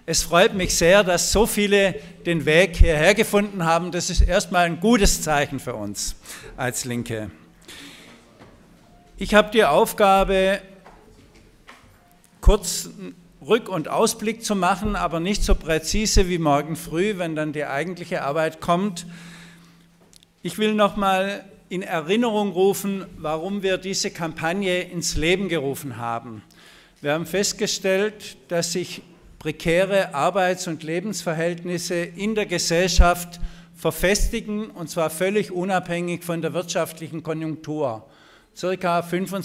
Es freut mich sehr, dass so viele den Weg hierher gefunden haben. Das ist erstmal ein gutes Zeichen für uns als Linke. Ich habe die Aufgabe, kurz einen Rück- und Ausblick zu machen, aber nicht so präzise wie morgen früh, wenn dann die eigentliche Arbeit kommt. Ich will nochmal in Erinnerung rufen, warum wir diese Kampagne ins Leben gerufen haben. Wir haben festgestellt, dass sich prekäre Arbeits- und Lebensverhältnisse in der Gesellschaft verfestigen, und zwar völlig unabhängig von der wirtschaftlichen Konjunktur. Circa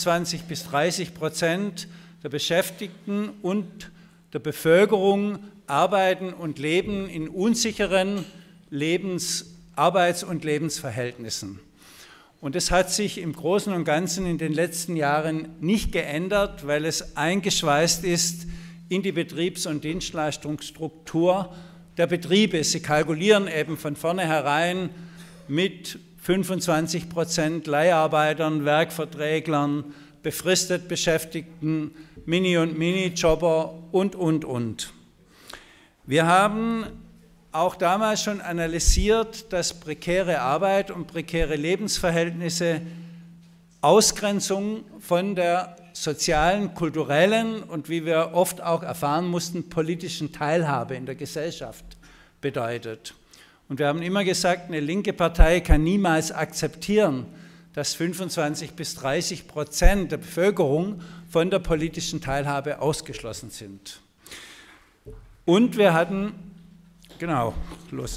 25–30% der Beschäftigten und der Bevölkerung arbeiten und leben in unsicheren Arbeits- und Lebensverhältnissen. Und es hat sich im Großen und Ganzen in den letzten Jahren nicht geändert, weil es eingeschweißt ist in die Betriebs- und Dienstleistungsstruktur der Betriebe. Sie kalkulieren eben von vornherein mit 25% Leiharbeitern, Werkverträglern, befristet Beschäftigten, Mini- und Minijobber und. Wir haben auch damals schon analysiert, dass prekäre Arbeit und prekäre Lebensverhältnisse Ausgrenzung von der sozialen, kulturellen und, wie wir oft auch erfahren mussten, politischen Teilhabe in der Gesellschaft bedeutet. Und wir haben immer gesagt, eine linke Partei kann niemals akzeptieren, dass 25–30% der Bevölkerung von der politischen Teilhabe ausgeschlossen sind. Und wir hatten, genau, los.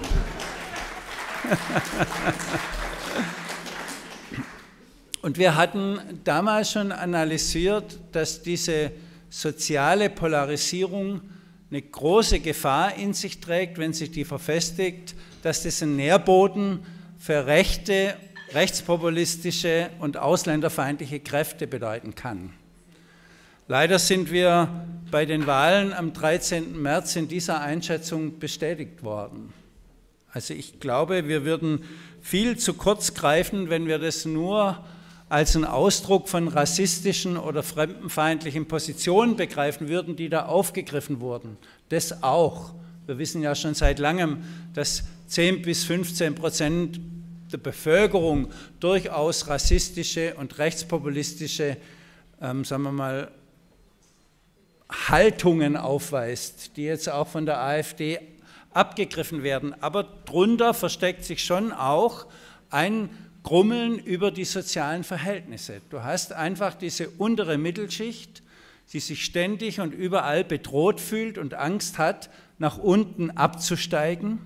Und wir hatten damals schon analysiert, dass diese soziale Polarisierung eine große Gefahr in sich trägt, wenn sich die verfestigt, dass das ein Nährboden für rechte, rechtspopulistische und ausländerfeindliche Kräfte bedeuten kann. Leider sind wir bei den Wahlen am 13. März in dieser Einschätzung bestätigt worden. Also ich glaube, wir würden viel zu kurz greifen, wenn wir das nur als einen Ausdruck von rassistischen oder fremdenfeindlichen Positionen begreifen würden, die da aufgegriffen wurden. Das auch. Wir wissen ja schon seit langem, dass 10–15% der Bevölkerung durchaus rassistische und rechtspopulistische, sagen wir mal, Haltungen aufweist, die jetzt auch von der AfD abgegriffen werden. Aber drunter versteckt sich schon auch ein Grummeln über die sozialen Verhältnisse. Du hast einfach diese untere Mittelschicht, die sich ständig und überall bedroht fühlt und Angst hat, nach unten abzusteigen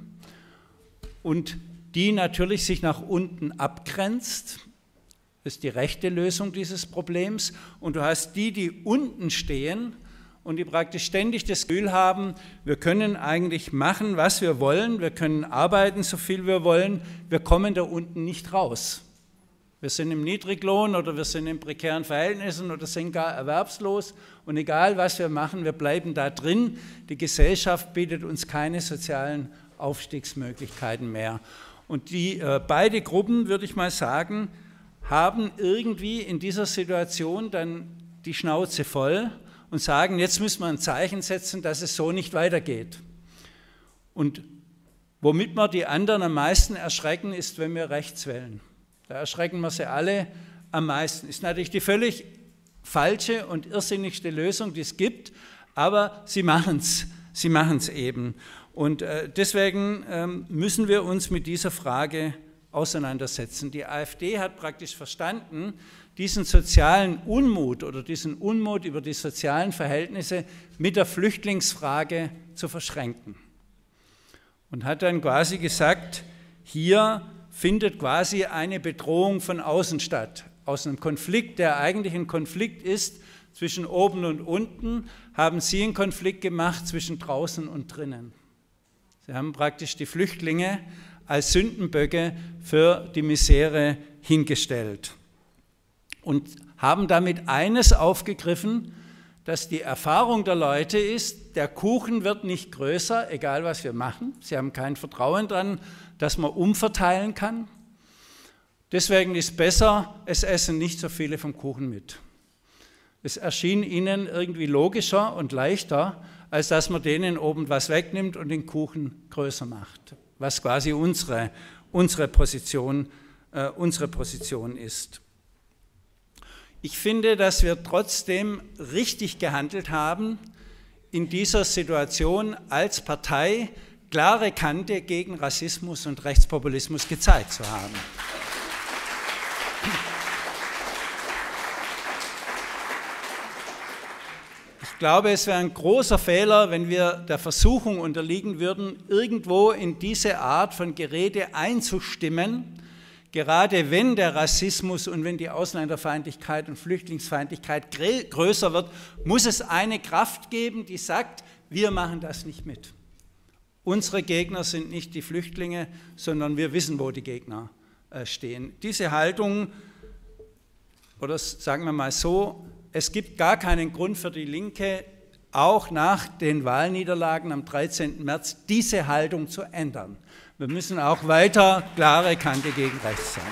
und die natürlich sich nach unten abgrenzt. Das ist die rechte Lösung dieses Problems. Und du hast die, die unten stehen und die praktisch ständig das Gefühl haben, wir können eigentlich machen, was wir wollen, wir können arbeiten, so viel wir wollen, wir kommen da unten nicht raus. Wir sind im Niedriglohn oder wir sind in prekären Verhältnissen oder sind gar erwerbslos und egal, was wir machen, wir bleiben da drin. Die Gesellschaft bietet uns keine sozialen Aufstiegsmöglichkeiten mehr. Und beide Gruppen, würde ich mal sagen, haben irgendwie in dieser Situation dann die Schnauze voll und sagen, jetzt müssen wir ein Zeichen setzen, dass es so nicht weitergeht. Und womit wir die anderen am meisten erschrecken, ist, wenn wir rechts wählen. Da erschrecken wir sie alle am meisten. Ist natürlich die völlig falsche und irrsinnigste Lösung, die es gibt, aber sie machen es eben. Und deswegen müssen wir uns mit dieser Frage auseinandersetzen. Die AfD hat praktisch verstanden, diesen sozialen Unmut oder diesen Unmut über die sozialen Verhältnisse mit der Flüchtlingsfrage zu verschränken. Und hat dann quasi gesagt, hier findet quasi eine Bedrohung von außen statt. Aus einem Konflikt, der eigentlich ein Konflikt ist zwischen oben und unten, haben Sie einen Konflikt gemacht zwischen draußen und drinnen. Sie haben praktisch die Flüchtlinge als Sündenböcke für die Misere hingestellt und haben damit eines aufgegriffen, dass die Erfahrung der Leute ist, der Kuchen wird nicht größer, egal was wir machen. Sie haben kein Vertrauen daran, dass man umverteilen kann. Deswegen ist besser, es essen nicht so viele vom Kuchen mit. Es erschien ihnen irgendwie logischer und leichter, als dass man denen oben was wegnimmt und den Kuchen größer macht, was quasi unsere Position ist. Ich finde, dass wir trotzdem richtig gehandelt haben, in dieser Situation als Partei klare Kante gegen Rassismus und Rechtspopulismus gezeigt zu haben. Ich glaube, es wäre ein großer Fehler, wenn wir der Versuchung unterliegen würden, irgendwo in diese Art von Gerede einzustimmen, gerade wenn der Rassismus und wenn die Ausländerfeindlichkeit und Flüchtlingsfeindlichkeit größer wird, muss es eine Kraft geben, die sagt, wir machen das nicht mit. Unsere Gegner sind nicht die Flüchtlinge, sondern wir wissen, wo die Gegner stehen. Diese Haltung, oder sagen wir mal so, es gibt gar keinen Grund für die Linke, auch nach den Wahlniederlagen am 13. März, diese Haltung zu ändern. Wir müssen auch weiter klare Kante gegen rechts sein.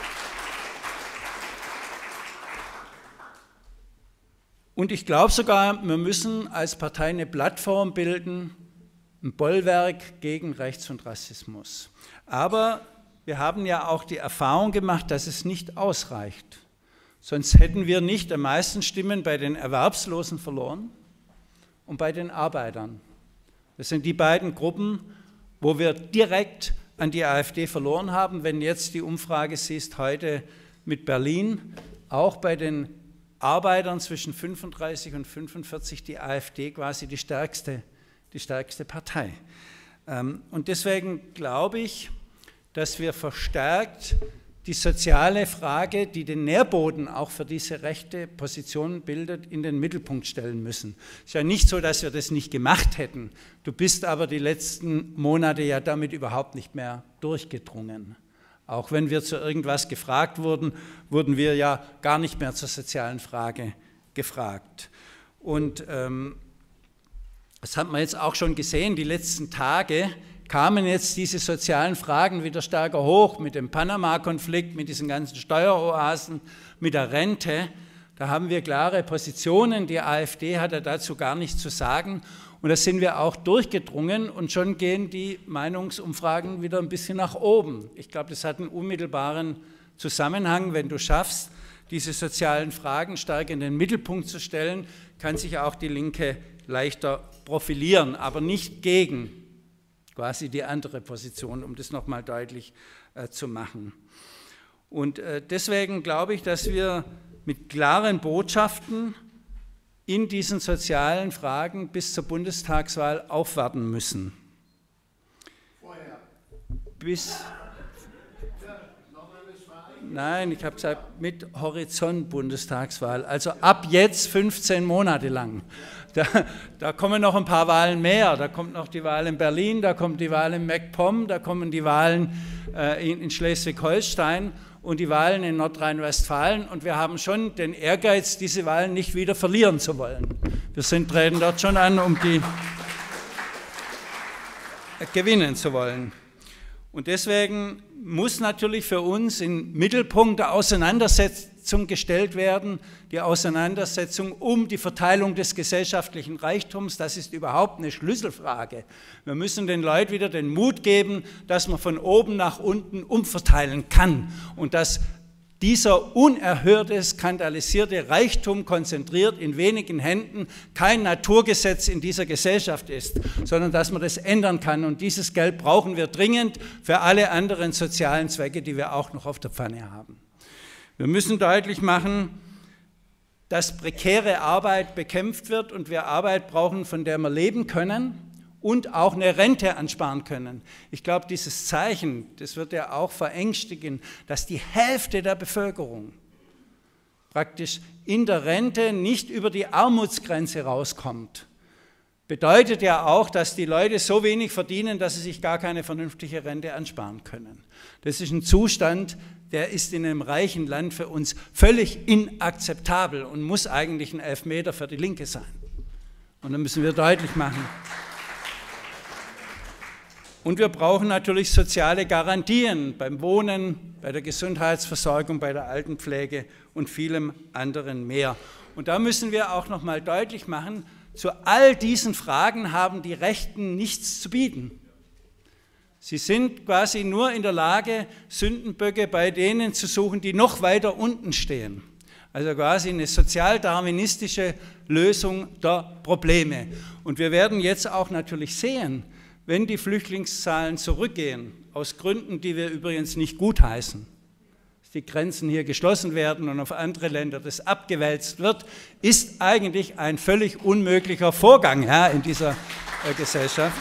Und ich glaube sogar, wir müssen als Partei eine Plattform bilden, ein Bollwerk gegen Rechts und Rassismus. Aber wir haben ja auch die Erfahrung gemacht, dass es nicht ausreicht. Sonst hätten wir nicht am meisten Stimmen bei den Erwerbslosen verloren und bei den Arbeitern. Das sind die beiden Gruppen, wo wir direkt an die AfD verloren haben. Wenn jetzt die Umfrage siehst, heute mit Berlin, auch bei den Arbeitern zwischen 35 und 45 die AfD quasi die stärkste Partei. Und deswegen glaube ich, dass wir verstärkt die soziale Frage, die den Nährboden auch für diese rechte Position bildet, in den Mittelpunkt stellen müssen. Es ist ja nicht so, dass wir das nicht gemacht hätten. Du bist aber die letzten Monate ja damit überhaupt nicht mehr durchgedrungen. Auch wenn wir zu irgendwas gefragt wurden, wurden wir ja gar nicht mehr zur sozialen Frage gefragt. Und das hat man jetzt auch schon gesehen, die letzten Tage kamen jetzt diese sozialen Fragen wieder stärker hoch, mit dem Panama-Konflikt, mit diesen ganzen Steueroasen, mit der Rente. Da haben wir klare Positionen, die AfD hat ja dazu gar nichts zu sagen. Und da sind wir auch durchgedrungen und schon gehen die Meinungsumfragen wieder ein bisschen nach oben. Ich glaube, das hat einen unmittelbaren Zusammenhang. Wenn du schaffst, diese sozialen Fragen stark in den Mittelpunkt zu stellen, kann sich auch die Linke leichter profilieren, aber nicht gegen quasi die andere Position, um das nochmal deutlich zu machen. Und deswegen glaube ich, dass wir mit klaren Botschaften in diesen sozialen Fragen bis zur Bundestagswahl aufwarten müssen. Vorher? Nein, ich habe gesagt, mit Horizont Bundestagswahl, also ab jetzt 15 Monate lang. Da kommen noch ein paar Wahlen mehr, da kommt noch die Wahl in Berlin, da kommt die Wahl in MacPom, da kommen die Wahlen in Schleswig-Holstein und die Wahlen in Nordrhein-Westfalen und wir haben schon den Ehrgeiz, diese Wahlen nicht wieder verlieren zu wollen. Wir treten dort schon an, um die gewinnen zu wollen. Und deswegen muss natürlich für uns im Mittelpunkt der Auseinandersetzung gestellt werden, die Auseinandersetzung um die Verteilung des gesellschaftlichen Reichtums. Das ist überhaupt eine Schlüsselfrage. Wir müssen den Leuten wieder den Mut geben, dass man von oben nach unten umverteilen kann und dass dieser unerhörte, skandalisierte Reichtum konzentriert in wenigen Händen kein Naturgesetz in dieser Gesellschaft ist, sondern dass man das ändern kann. Und dieses Geld brauchen wir dringend für alle anderen sozialen Zwecke, die wir auch noch auf der Pfanne haben. Wir müssen deutlich machen, dass prekäre Arbeit bekämpft wird und wir Arbeit brauchen, von der wir leben können und auch eine Rente ansparen können. Ich glaube, dieses Zeichen, das wird ja auch verängstigen, dass die Hälfte der Bevölkerung praktisch in der Rente nicht über die Armutsgrenze rauskommt. Bedeutet ja auch, dass die Leute so wenig verdienen, dass sie sich gar keine vernünftige Rente ansparen können. Das ist ein Zustand, der ist in einem reichen Land für uns völlig inakzeptabel und muss eigentlich ein Elfmeter für die Linke sein. Und dann müssen wir deutlich machen. Und wir brauchen natürlich soziale Garantien beim Wohnen, bei der Gesundheitsversorgung, bei der Altenpflege und vielem anderen mehr. Und da müssen wir auch noch mal deutlich machen, Zu all diesen Fragen haben die Rechten nichts zu bieten. Sie sind quasi nur in der Lage, Sündenböcke bei denen zu suchen, die noch weiter unten stehen. Also quasi eine sozialdarwinistische Lösung der Probleme. Und wir werden jetzt auch natürlich sehen, wenn die Flüchtlingszahlen zurückgehen, aus Gründen, die wir übrigens nicht gutheißen, dass die Grenzen hier geschlossen werden und auf andere Länder das abgewälzt wird, ist eigentlich ein völlig unmöglicher Vorgang in dieser Gesellschaft.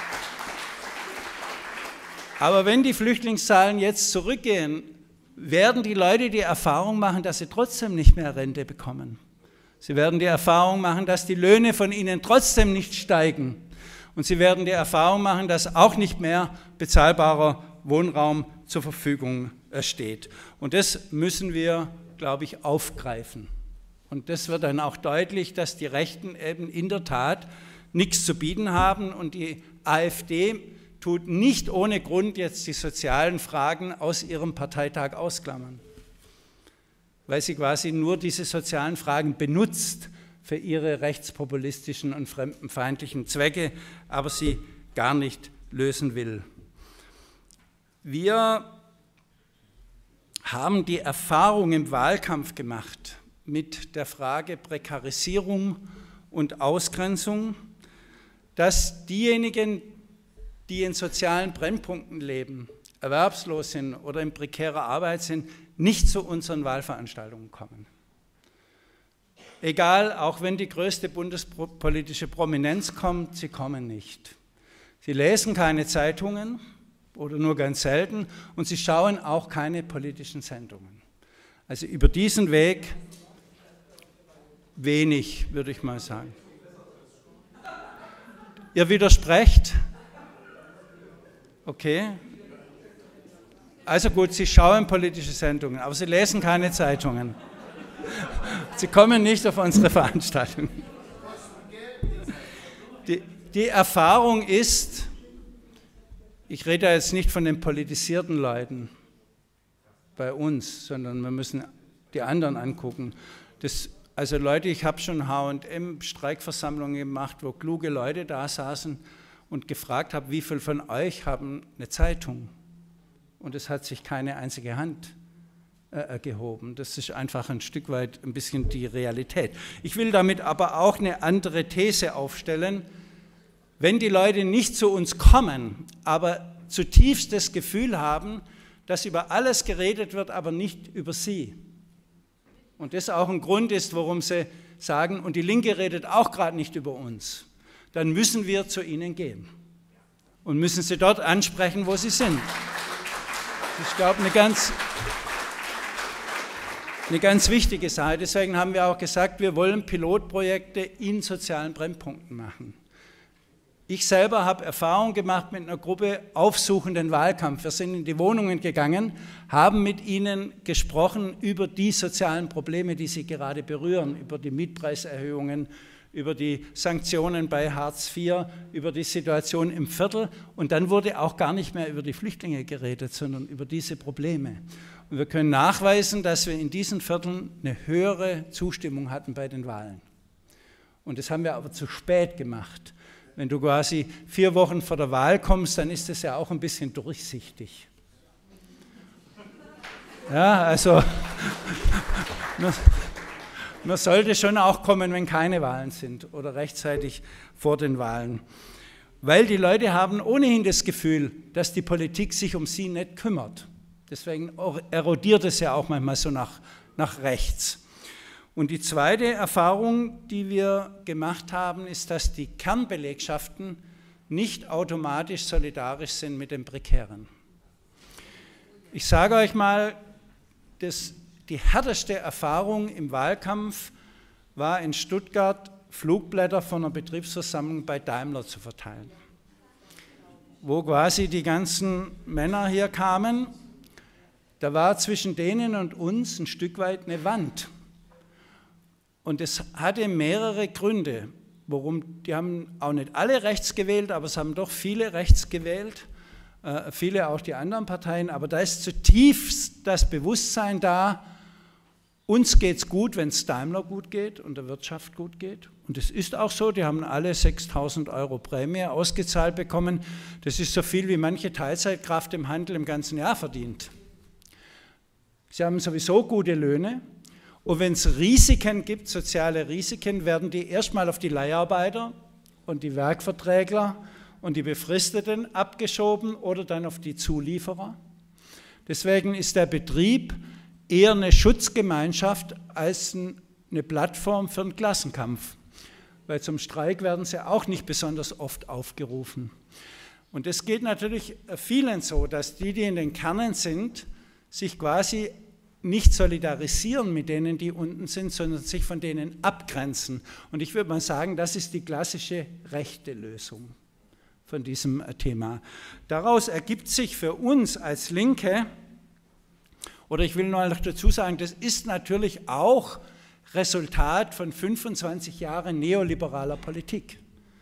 Aber wenn die Flüchtlingszahlen jetzt zurückgehen, werden die Leute die Erfahrung machen, dass sie trotzdem nicht mehr Rente bekommen. Sie werden die Erfahrung machen, dass die Löhne von ihnen trotzdem nicht steigen. Und sie werden die Erfahrung machen, dass auch nicht mehr bezahlbarer Wohnraum zur Verfügung steht. Und das müssen wir, glaube ich, aufgreifen. Und das wird dann auch deutlich, dass die Rechten eben in der Tat nichts zu bieten haben und die AfD tut nicht ohne Grund jetzt die sozialen Fragen aus ihrem Parteitag ausklammern, weil sie quasi nur diese sozialen Fragen benutzt für ihre rechtspopulistischen und fremdenfeindlichen Zwecke, aber sie gar nicht lösen will. Wir haben die Erfahrung im Wahlkampf gemacht mit der Frage Prekarisierung und Ausgrenzung, dass diejenigen, die in sozialen Brennpunkten leben, erwerbslos sind oder in prekärer Arbeit sind, nicht zu unseren Wahlveranstaltungen kommen. Egal, auch wenn die größte bundespolitische Prominenz kommt, sie kommen nicht. Sie lesen keine Zeitungen oder nur ganz selten und sie schauen auch keine politischen Sendungen. Also über diesen Weg wenig, würde ich mal sagen. Ihr widersprecht? Okay. Also gut, Sie schauen politische Sendungen, aber Sie lesen keine Zeitungen. Sie kommen nicht auf unsere Veranstaltungen. Die Erfahrung ist, ich rede jetzt nicht von den politisierten Leuten bei uns, sondern wir müssen die anderen angucken. Also Leute, ich habe schon H&M-Streikversammlungen gemacht, wo kluge Leute da saßen und gefragt habe, wie viele von euch haben eine Zeitung? Und es hat sich keine einzige Hand gehoben. Das ist einfach ein Stück weit ein bisschen die Realität. Ich will damit aber auch eine andere These aufstellen. Wenn die Leute nicht zu uns kommen, aber zutiefst das Gefühl haben, dass über alles geredet wird, aber nicht über sie. Und das auch ein Grund ist, warum sie sagen, und die Linke redet auch gerade nicht über uns, dann müssen wir zu ihnen gehen und müssen sie dort ansprechen, wo sie sind. Das ist, glaube ich, eine ganz wichtige Sache. Deswegen haben wir auch gesagt, wir wollen Pilotprojekte in sozialen Brennpunkten machen. Ich selber habe Erfahrung gemacht mit einer Gruppe aufsuchenden Wahlkampf. Wir sind in die Wohnungen gegangen, haben mit ihnen gesprochen über die sozialen Probleme, die sie gerade berühren, über die Mietpreiserhöhungen, über die Sanktionen bei Hartz IV, über die Situation im Viertel. Und dann wurde auch gar nicht mehr über die Flüchtlinge geredet, sondern über diese Probleme. Und wir können nachweisen, dass wir in diesen Vierteln eine höhere Zustimmung hatten bei den Wahlen. Und das haben wir aber zu spät gemacht. Wenn du quasi 4 Wochen vor der Wahl kommst, dann ist das ja auch ein bisschen durchsichtig. Ja, also man sollte schon auch kommen, wenn keine Wahlen sind oder rechtzeitig vor den Wahlen. Weil die Leute haben ohnehin das Gefühl, dass die Politik sich um sie nicht kümmert. Deswegen erodiert es ja auch manchmal so nach rechts. Und die zweite Erfahrung, die wir gemacht haben, ist, dass die Kernbelegschaften nicht automatisch solidarisch sind mit den Prekären. Ich sage euch mal, die härteste Erfahrung im Wahlkampf war in Stuttgart, Flugblätter von einer Betriebsversammlung bei Daimler zu verteilen, wo quasi die ganzen Männer hier kamen. Da war zwischen denen und uns ein Stück weit eine Wand. Und es hatte mehrere Gründe, warum, die haben auch nicht alle rechts gewählt, aber es haben doch viele rechts gewählt, viele auch die anderen Parteien, aber da ist zutiefst das Bewusstsein da, uns geht es gut, wenn es Daimler gut geht und der Wirtschaft gut geht. Und es ist auch so, die haben alle 6.000 € Prämie ausgezahlt bekommen. Das ist so viel, wie manche Teilzeitkraft im Handel im ganzen Jahr verdient. Sie haben sowieso gute Löhne. Und wenn es Risiken gibt, soziale Risiken, werden die erstmal auf die Leiharbeiter und die Werkverträgler und die Befristeten abgeschoben oder dann auf die Zulieferer. Deswegen ist der Betrieb eher eine Schutzgemeinschaft als eine Plattform für einen Klassenkampf. Weil zum Streik werden sie auch nicht besonders oft aufgerufen. Und es geht natürlich vielen so, dass die in den Kernen sind, sich quasi nicht solidarisieren mit denen, die unten sind, sondern sich von denen abgrenzen. Und ich würde mal sagen, das ist die klassische rechte Lösung von diesem Thema. Daraus ergibt sich für uns als Linke, oder ich will noch dazu sagen, das ist natürlich auch Resultat von 25 Jahren neoliberaler Politik,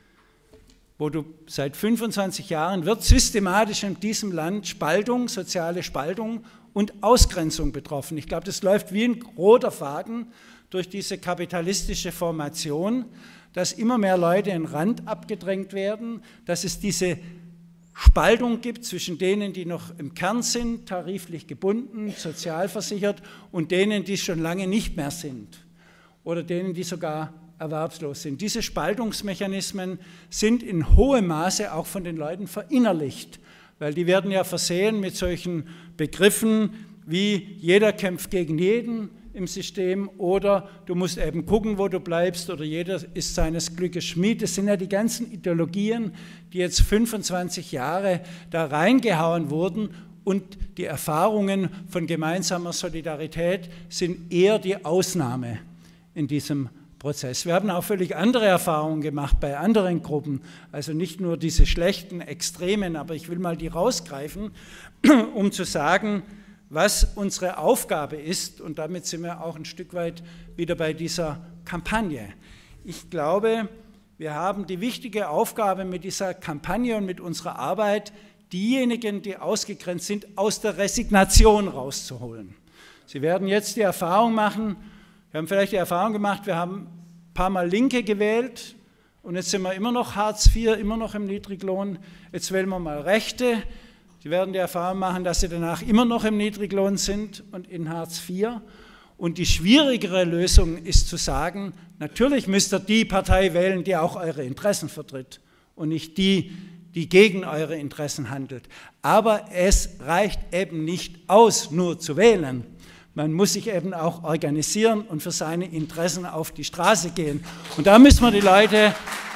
wo du seit 25 Jahren wird systematisch in diesem Land Spaltung, soziale Spaltung und Ausgrenzung betroffen. Ich glaube, das läuft wie ein roter Faden durch diese kapitalistische Formation, dass immer mehr Leute in den Rand abgedrängt werden, dass es diese Spaltung gibt zwischen denen, die noch im Kern sind, tariflich gebunden, sozialversichert, und denen, die schon lange nicht mehr sind oder denen, die sogar erwerbslos sind. Diese Spaltungsmechanismen sind in hohem Maße auch von den Leuten verinnerlicht, weil die werden ja versehen mit solchen Begriffen wie jeder kämpft gegen jeden im System oder du musst eben gucken, wo du bleibst oder jeder ist seines Glückes Schmied. Das sind ja die ganzen Ideologien, die jetzt 25 Jahre da reingehauen wurden, und die Erfahrungen von gemeinsamer Solidarität sind eher die Ausnahme in diesem Prozess. Wir haben auch völlig andere Erfahrungen gemacht bei anderen Gruppen, also nicht nur diese schlechten Extremen, aber ich will mal die rausgreifen, um zu sagen, was unsere Aufgabe ist, und damit sind wir auch ein Stück weit wieder bei dieser Kampagne. Ich glaube, wir haben die wichtige Aufgabe mit dieser Kampagne und mit unserer Arbeit, diejenigen, die ausgegrenzt sind, aus der Resignation rauszuholen. Sie werden jetzt die Erfahrung machen, wir haben vielleicht die Erfahrung gemacht, wir haben ein paar Mal Linke gewählt und jetzt sind wir immer noch Hartz IV, immer noch im Niedriglohn. Jetzt wählen wir mal Rechte. Sie werden die Erfahrung machen, dass sie danach immer noch im Niedriglohn sind und in Hartz IV. Und die schwierigere Lösung ist zu sagen, natürlich müsst ihr die Partei wählen, die auch eure Interessen vertritt und nicht die, die gegen eure Interessen handelt. Aber es reicht eben nicht aus, nur zu wählen. Man muss sich eben auch organisieren und für seine Interessen auf die Straße gehen. Und da müssen wir die Leute...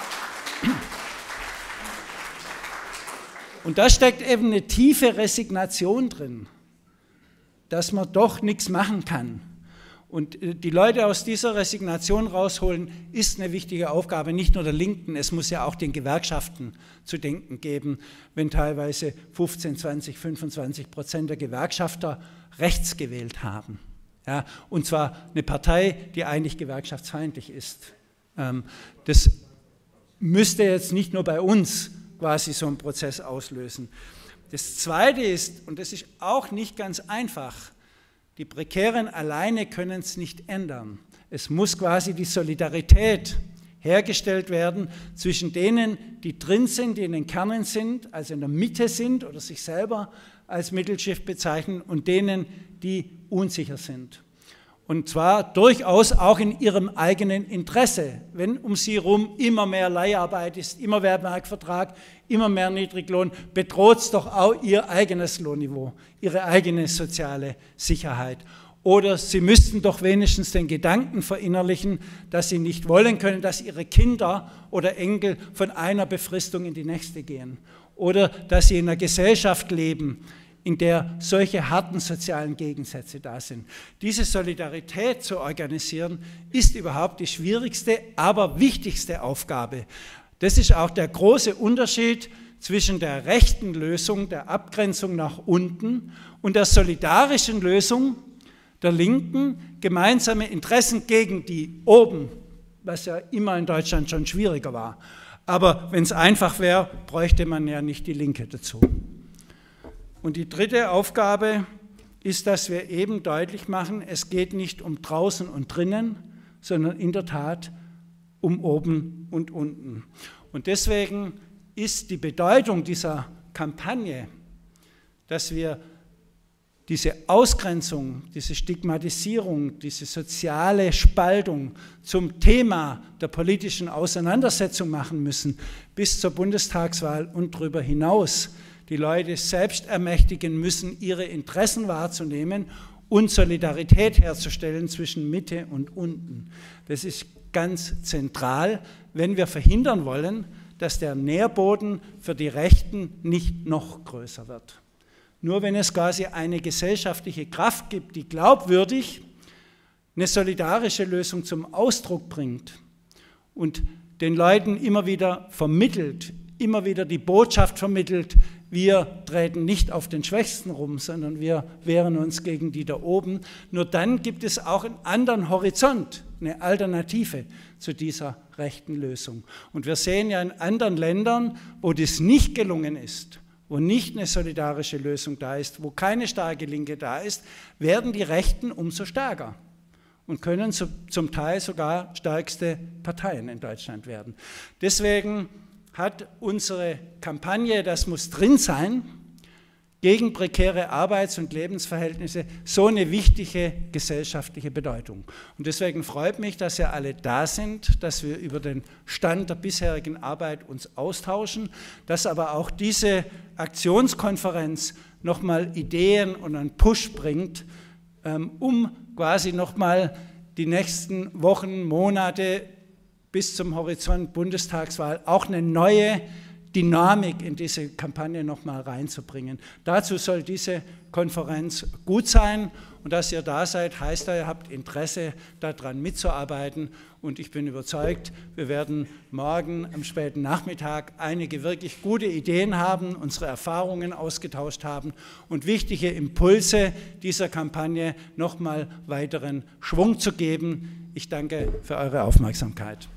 Und da steckt eben eine tiefe Resignation drin, dass man doch nichts machen kann. Und die Leute aus dieser Resignation rausholen, ist eine wichtige Aufgabe, nicht nur der Linken, es muss ja auch den Gewerkschaften zu denken geben, wenn teilweise 15, 20, 25% der Gewerkschafter rechts gewählt haben. Ja, und zwar eine Partei, die eigentlich gewerkschaftsfeindlich ist. Das müsste jetzt nicht nur bei uns quasi so einen Prozess auslösen. Das Zweite ist, und das ist auch nicht ganz einfach, die Prekären alleine können es nicht ändern. Es muss quasi die Solidarität hergestellt werden zwischen denen, die drin sind, die in den Kernen sind, also in der Mitte sind oder sich selber als Mittelschicht bezeichnen, und denen, die unsicher sind. Und zwar durchaus auch in ihrem eigenen Interesse. Wenn um sie herum immer mehr Leiharbeit ist, immer mehr Werkvertrag, immer mehr Niedriglohn, bedroht es doch auch ihr eigenes Lohnniveau, ihre eigene soziale Sicherheit. Oder sie müssten doch wenigstens den Gedanken verinnerlichen, dass sie nicht wollen können, dass ihre Kinder oder Enkel von einer Befristung in die nächste gehen. Oder dass sie in einer Gesellschaft leben, in der solche harten sozialen Gegensätze da sind. Diese Solidarität zu organisieren, ist überhaupt die schwierigste, aber wichtigste Aufgabe. Das ist auch der große Unterschied zwischen der rechten Lösung, der Abgrenzung nach unten, und der solidarischen Lösung der Linken, gemeinsame Interessen gegen die oben, was ja immer in Deutschland schon schwieriger war. Aber wenn es einfach wäre, bräuchte man ja nicht die Linke dazu. Und die dritte Aufgabe ist, dass wir eben deutlich machen, es geht nicht um draußen und drinnen, sondern in der Tat um oben und unten. Und deswegen ist die Bedeutung dieser Kampagne, dass wir diese Ausgrenzung, diese Stigmatisierung, diese soziale Spaltung zum Thema der politischen Auseinandersetzung machen müssen, bis zur Bundestagswahl und darüber hinaus die Leute selbst ermächtigen müssen, ihre Interessen wahrzunehmen und Solidarität herzustellen zwischen Mitte und unten. Das ist ganz zentral, wenn wir verhindern wollen, dass der Nährboden für die Rechten nicht noch größer wird. Nur wenn es quasi eine gesellschaftliche Kraft gibt, die glaubwürdig eine solidarische Lösung zum Ausdruck bringt und den Leuten immer wieder vermittelt, immer wieder die Botschaft vermittelt, wir treten nicht auf den Schwächsten rum, sondern wir wehren uns gegen die da oben. Nur dann gibt es auch einen anderen Horizont, eine Alternative zu dieser rechten Lösung. Und wir sehen ja in anderen Ländern, wo das nicht gelungen ist, wo nicht eine solidarische Lösung da ist, wo keine starke Linke da ist, werden die Rechten umso stärker und können zum Teil sogar stärkste Parteien in Deutschland werden. Deswegen hat unsere Kampagne, das muss drin sein, gegen prekäre Arbeits- und Lebensverhältnisse so eine wichtige gesellschaftliche Bedeutung. Und deswegen freut mich, dass ihr alle da sind, dass wir über den Stand der bisherigen Arbeit uns austauschen, dass aber auch diese Aktionskonferenz nochmal Ideen und einen Push bringt, um quasi nochmal die nächsten Wochen, Monate bis zum Horizont Bundestagswahl auch eine neue Dynamik in diese Kampagne nochmal reinzubringen. Dazu soll diese Konferenz gut sein und dass ihr da seid, heißt ja, ihr habt Interesse daran mitzuarbeiten und ich bin überzeugt, wir werden morgen am späten Nachmittag einige wirklich gute Ideen haben, unsere Erfahrungen ausgetauscht haben und wichtige Impulse dieser Kampagne nochmal weiteren Schwung zu geben. Ich danke für eure Aufmerksamkeit.